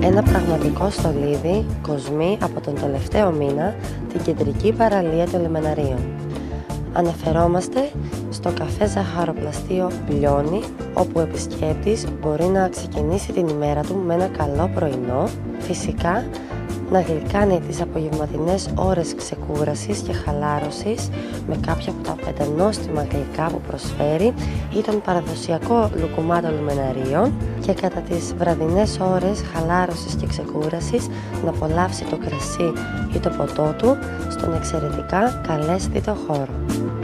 ένα πραγματικό στολίδι κοσμεί από τον τελευταίο μήνα την κεντρική παραλία των λιμεναρίων. Αναφερόμαστε στο καφέ ζαχαροπλαστείο Μπλιόνι, όπου ο επισκέπτης μπορεί να ξεκινήσει την ημέρα του με ένα καλό πρωινό, φυσικά να γλυκάνει τις απογευματινές ώρες ξεκούρασης και χαλάρωσης με κάποια από τα πεντανόστιμα γλυκά που προσφέρει ή τον παραδοσιακό λουκουμά των λιμεναρίων, και κατά τις βραδινές ώρες χαλάρωσης και ξεκούρασης να απολαύσει το κρασί ή το ποτό του στον εξαιρετικά καλέσθητο χώρο.